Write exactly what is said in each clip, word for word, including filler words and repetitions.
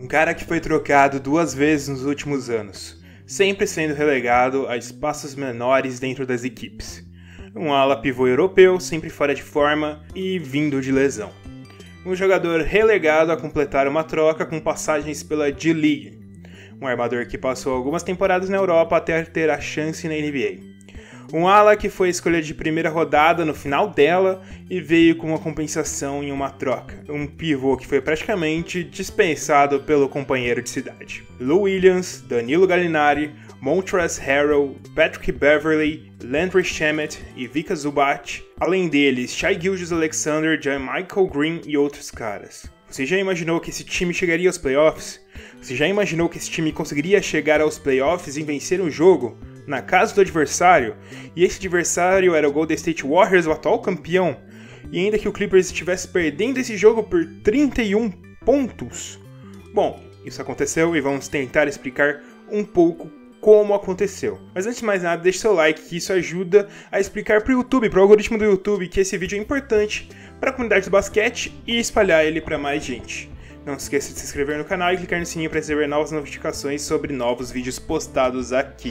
Um cara que foi trocado duas vezes nos últimos anos, sempre sendo relegado a espaços menores dentro das equipes. Um ala pivô europeu, sempre fora de forma e vindo de lesão. Um jogador relegado a completar uma troca com passagens pela G-League. Um armador que passou algumas temporadas na Europa até ter a chance na N B A. Um ala que foi escolha de primeira rodada no final dela e veio com uma compensação em uma troca. Um pivô que foi praticamente dispensado pelo companheiro de cidade. Lou Williams, Danilo Gallinari, Montrezl Harrell, Patrick Beverley, Landry Shamet e Vika Zubac. Além deles, Shai Gilgeous-Alexander, JaMychal Green e outros caras. Você já imaginou que esse time chegaria aos playoffs? Você já imaginou que esse time conseguiria chegar aos playoffs e vencer um jogo na casa do adversário? E esse adversário era o Golden State Warriors, o atual campeão? E ainda que o Clippers estivesse perdendo esse jogo por trinta e um pontos? Bom, isso aconteceu e vamos tentar explicar um pouco como aconteceu. Mas antes de mais nada, deixe seu like, que isso ajuda a explicar para o YouTube, para o algoritmo do YouTube, que esse vídeo é importante para a comunidade do basquete e espalhar ele para mais gente. Não se esqueça de se inscrever no canal e clicar no sininho para receber novas notificações sobre novos vídeos postados aqui.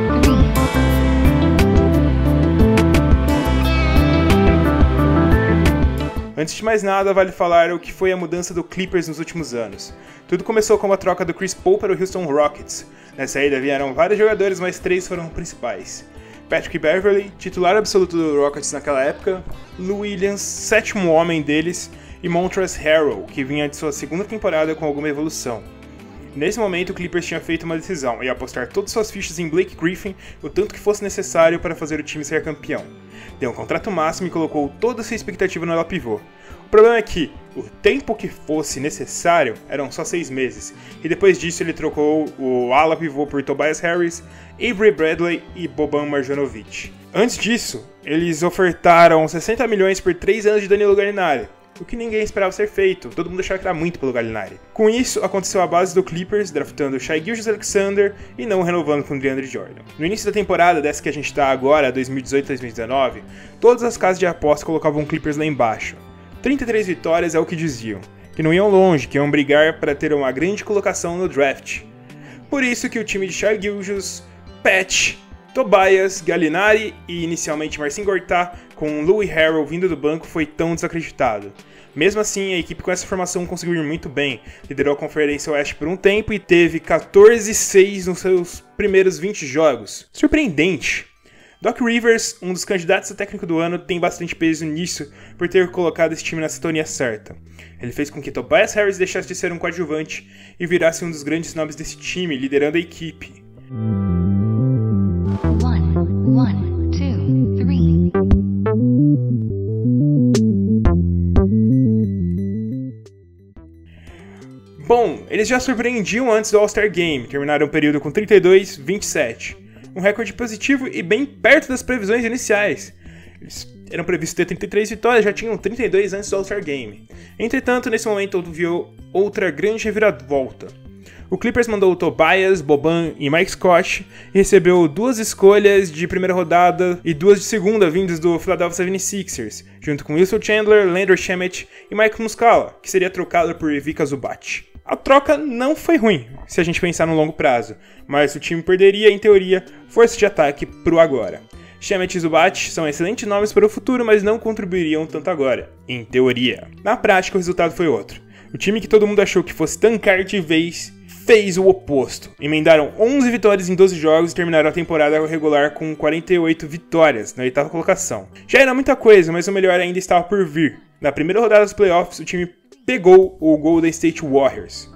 Antes de mais nada, vale falar o que foi a mudança do Clippers nos últimos anos. Tudo começou com a troca do Chris Paul para o Houston Rockets. Nessa ida vieram vários jogadores, mas três foram principais. Patrick Beverley, titular absoluto do Rockets naquela época, Lou Williams, sétimo homem deles, e Montrezl Harrell, que vinha de sua segunda temporada com alguma evolução. Nesse momento, o Clippers tinha feito uma decisão, ia apostar todas suas fichas em Blake Griffin, o tanto que fosse necessário para fazer o time ser campeão. Deu um contrato máximo e colocou toda a sua expectativa no ala pivô. O problema é que o tempo que fosse necessário eram só seis meses, e depois disso ele trocou o ala pivô por Tobias Harris, Avery Bradley e Boban Marjanovic. Antes disso, eles ofertaram sessenta milhões por três anos de Danilo Gallinari, o que ninguém esperava ser feito, todo mundo achava que era muito pelo Gallinari. Com isso, aconteceu a base do Clippers, draftando Shai Gilgeous-Alexander e não renovando com DeAndre Jordan. No início da temporada, dessa que a gente está agora, dois mil e dezoito dois mil e dezenove, todas as casas de aposta colocavam o Clippers lá embaixo. trinta e três vitórias é o que diziam, que não iam longe, que iam brigar para ter uma grande colocação no draft. Por isso que o time de Shai Gilgeous, Pat, Tobias, Gallinari e inicialmente Marcin Gortat, com Lou e Harrell vindo do banco, foi tão desacreditado. Mesmo assim, a equipe com essa formação conseguiu ir muito bem, liderou a Conferência Oeste por um tempo e teve quatorze a seis nos seus primeiros vinte jogos. Surpreendente! Doc Rivers, um dos candidatos a técnico do ano, tem bastante peso nisso por ter colocado esse time na sintonia certa. Ele fez com que Tobias Harris deixasse de ser um coadjuvante e virasse um dos grandes nomes desse time, liderando a equipe. One, one, two, three. Bom, eles já surpreendiam antes do All-Star Game, terminaram o período com trinta e dois a vinte e sete. Um recorde positivo e bem perto das previsões iniciais. Eles eram previstos ter trinta e três vitórias, já tinham trinta e dois antes do All-Star Game. Entretanto, nesse momento houve outra grande reviravolta. O Clippers mandou o Tobias, Boban e Mike Scott e recebeu duas escolhas de primeira rodada e duas de segunda vindas do Philadelphia setenta e seis ers, junto com Wilson Chandler, Landry Shamet e Mike Muscala, que seria trocado por Vika Zubac. A troca não foi ruim, se a gente pensar no longo prazo, mas o time perderia, em teoria, força de ataque pro agora. Shamet e Zubac são excelentes nomes para o futuro, mas não contribuiriam tanto agora, em teoria. Na prática, o resultado foi outro. O time que todo mundo achou que fosse tancar de vez fez o oposto. Emendaram onze vitórias em doze jogos e terminaram a temporada regular com quarenta e oito vitórias, na oitava colocação. Já era muita coisa, mas o melhor ainda estava por vir. Na primeira rodada dos playoffs, o time pegou o Golden State Warriors.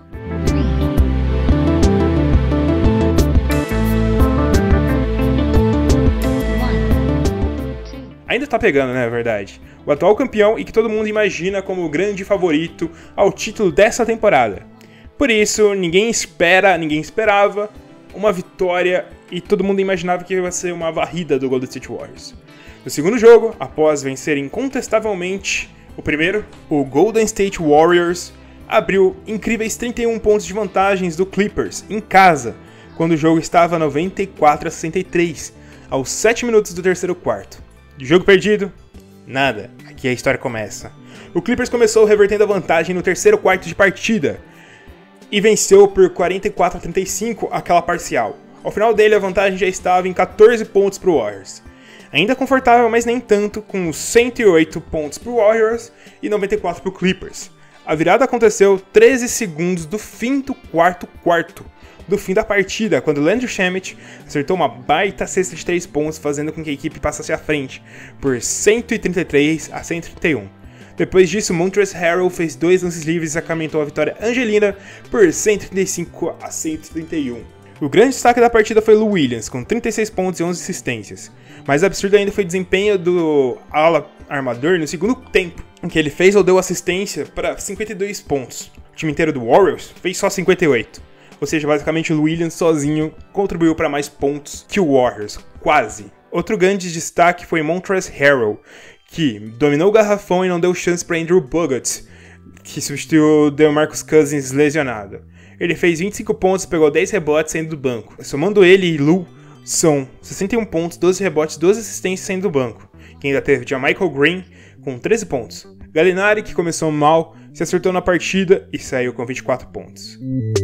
Ainda tá pegando, né, é verdade. O atual campeão e que todo mundo imagina como o grande favorito ao título dessa temporada. Por isso, ninguém espera, ninguém esperava uma vitória e todo mundo imaginava que ia ser uma varrida do Golden State Warriors. No segundo jogo, após vencer incontestavelmente o primeiro, o Golden State Warriors abriu incríveis trinta e um pontos de vantagens do Clippers em casa, quando o jogo estava noventa e quatro a sessenta e três, aos sete minutos do terceiro quarto. De jogo perdido? Nada. Aqui a história começa. O Clippers começou revertendo a vantagem no terceiro quarto de partida. e venceu por quarenta e quatro a trinta e cinco aquela parcial. Ao final dele, a vantagem já estava em quatorze pontos para o Warriors. Ainda confortável, mas nem tanto, com cento e oito pontos para o Warriors e noventa e quatro para o Clippers. A virada aconteceu treze segundos do fim do quarto quarto, do fim da partida, quando Landry Shamet acertou uma baita cesta de três pontos, fazendo com que a equipe passasse à frente por cento e trinta e três a cento e trinta e um. Depois disso, Montrezl Harrell fez dois lances livres e sacramentou a vitória angelina por cento e trinta e cinco a cento e trinta e um. O grande destaque da partida foi Lou Williams, com trinta e seis pontos e onze assistências. Mais absurdo ainda foi o desempenho do ala armador no segundo tempo, em que ele fez ou deu assistência para cinquenta e dois pontos. O time inteiro do Warriors fez só cinquenta e oito. Ou seja, basicamente o Lou Williams sozinho contribuiu para mais pontos que o Warriors, quase. Outro grande destaque foi Montrezl Harrell, que dominou o garrafão e não deu chance para Andrew Bogut, que substituiu o DeMarcus Cousins lesionado. Ele fez vinte e cinco pontos e pegou dez rebotes saindo do banco. Somando ele e Lou, são sessenta e um pontos, doze rebotes, doze assistências saindo do banco. Quem ainda teve tinha Michael Green com treze pontos. Gallinari, que começou mal, se acertou na partida e saiu com vinte e quatro pontos.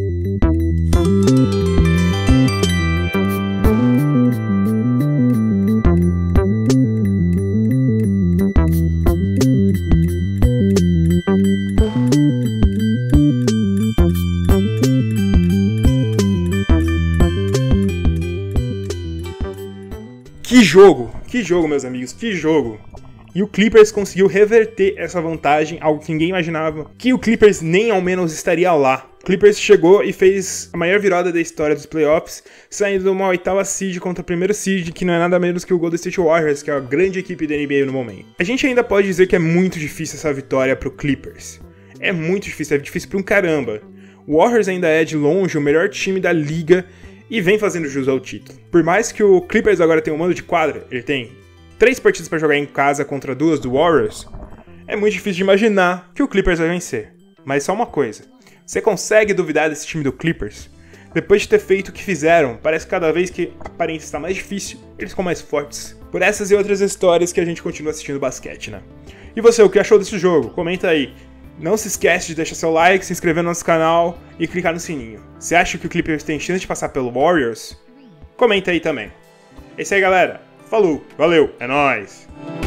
Que jogo, que jogo, meus amigos, que jogo. E o Clippers conseguiu reverter essa vantagem, algo que ninguém imaginava, que o Clippers nem ao menos estaria lá. O Clippers chegou e fez a maior virada da história dos playoffs, saindo de uma oitava seed contra o primeiro seed, que não é nada menos que o Golden State Warriors, que é a grande equipe da N B A no momento. A gente ainda pode dizer que é muito difícil essa vitória pro Clippers. É muito difícil, é difícil pra um caramba. O Warriors ainda é, de longe, o melhor time da liga e vem fazendo jus ao título. Por mais que o Clippers agora tenha um mando de quadra, ele tem três partidas para jogar em casa contra duas do Warriors, é muito difícil de imaginar que o Clippers vai vencer. Mas só uma coisa, você consegue duvidar desse time do Clippers? Depois de ter feito o que fizeram, parece que cada vez que a aparência está mais difícil, eles ficam mais fortes. Por essas e outras histórias que a gente continua assistindo basquete, né? E você, o que achou desse jogo? Comenta aí. Não se esquece de deixar seu like, se inscrever no nosso canal e clicar no sininho. Você acha que o Clippers tem chance de passar pelo Warriors? Comenta aí também. É isso aí, galera. Falou, valeu, é nóis!